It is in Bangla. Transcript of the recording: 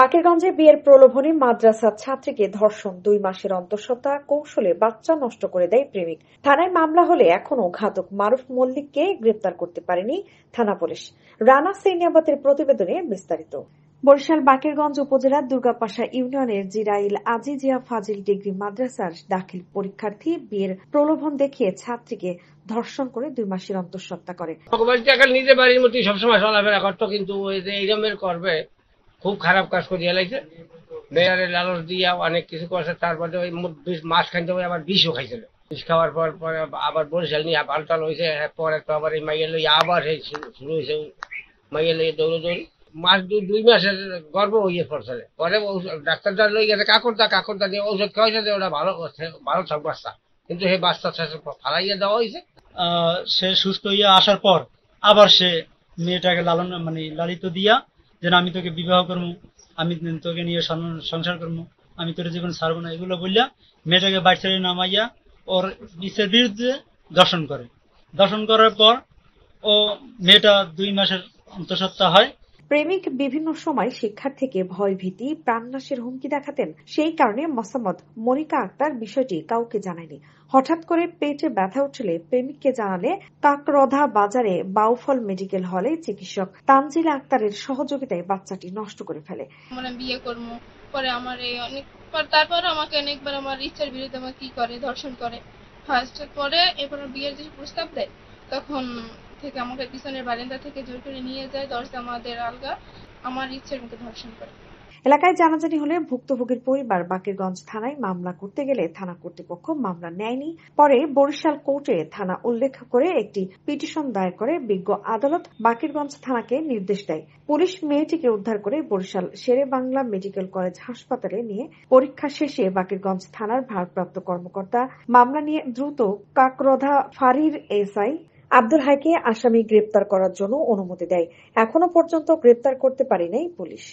বাকেরগঞ্জে বিয়ের প্রলোভনে মাদ্রাসার ছাত্রীকে ধর্ষণ, 2 মাসের অন্তঃসত্ত্বা, কৌশলে বাচ্চা নষ্ট করে দেয় প্রেমিক। থানায় মামলা হলে এখনো ঘাতক মারুফ মল্লিককে গ্রেপ্তার করতে পারেনি থানা পুলিশ। রানা সেনিয়াবাতের প্রতিবেদনে বিস্তারিত। বরিশাল বাকেরগঞ্জ উপজেলার দুর্গাপাশা ইউনিয়নের জিরাইল আজিজিয়া ফাজিল ডিগ্রি মাদ্রাসার দাখিল পরীক্ষার্থী বিয়ের প্রলোভন দেখিয়ে ছাত্রীকে ধর্ষণ করে 2 মাসের অন্তঃসত্ত্বা করে। নিজের বাড়ির মধ্যে সবসময় চলাফেরা করতো, কিন্তু এইরকমের করবে খুব খারাপ কাজ করিয়া লাগছে। মেয়ারে লালচ দিয়া অনেক কিছু করছে, তারপরে ওই মাছ খাইতে আবার বিষও খাইছিল। বিষ খাওয়ার পর পরে আবার বরিশাল নিয়ে পাল্টাল হয়েছে। পরে তো আবার এই মাইয়ের লই আবার শুরু হয়েছে, মাইয়ের লইয়ে দৌড়ি মাস 2 মাসের গর্ভ হইয়ে পড়ছে। পরে ডাক্তারটা লই গেছে কাকরদা দিয়ে ঔষধ খাওয়াইছে যে ওটা ভালো থাক বাচ্চা, কিন্তু সেই বাচ্চা ফালাইয়া দেওয়া হয়েছে। সে সুস্থ হইয়া আসার পর আবার সে মেয়েটাকে লালিত দিয়া যেন আমি তোকে বিবাহ করবো, আমি তোকে নিয়ে সংসার করবো, আমি তোর জীবন ছাড়বো না, এগুলো বললা মেয়েটাকে বাড়ি ছেড়ে নামাইয়া ওর ইচ্ছের বিরুদ্ধে দর্শন করে। দর্শন করার পর ও মেয়েটা 2 মাসের অন্তঃসত্ত্বা হয়। প্রেমিক বিভিন্ন সময় শিক্ষার্থীকে ভয়ভীতি, প্রাণনাশের হুমকি দেখাতেন। সেই কারণে মোসাম্মদ মনিকা আক্তার বিষয়টি কাউকে জানায়নি। হঠাৎ করে পেটে ব্যথা উঠলে প্রেমিককে জানালে কাকরধা বাজারে বাউফল মেডিকেল হলে চিকিৎসক তানজিলা আক্তারের সহযোগিতায় বাচ্চাটি নষ্ট করে ফেলে। বিয়ে করবো, পরে আমার তারপর আমাকে অনেকবার আমার ইচ্ছার বিরুদ্ধে আমাকে কি করে ধর্ষণ করে। ফার্স্ট পরে এরপর বিয়ের যে প্রস্তাব দেয় তখন থেকে আমাকে পিছনের বারান্দা থেকে জোর করে নিয়ে যায়, দরজা আমাদের আলগা, আমার ইচ্ছের মতো ধর্ষণ করে। এলাকায় জানাজানি হলে ভুক্তভোগীর পরিবার বাকেরগঞ্জ থানায় মামলা করতে গেলে থানা কর্তৃপক্ষ মামলা নেয়নি। পরে বরিশাল কোর্টে থানা উল্লেখ করে একটি পিটিশন দায়ের করে বিজ্ঞ আদালত বাকেরগঞ্জ থানাকে নির্দেশ দেয়। পুলিশ মেয়েটিকে উদ্ধার করে বরিশাল শেরে বাংলা মেডিকেল কলেজ হাসপাতালে নিয়ে পরীক্ষা শেষে বাকেরগঞ্জ থানার ভারপ্রাপ্ত কর্মকর্তা মামলা নিয়ে দ্রুত কাকরধা ফাঁড়ির এসআই আব্দুল হাইকে আসামি গ্রেপ্তার করার জন্য অনুমতি দেয়। এখনো পর্যন্ত গ্রেপ্তার করতে পারেনি পুলিশ।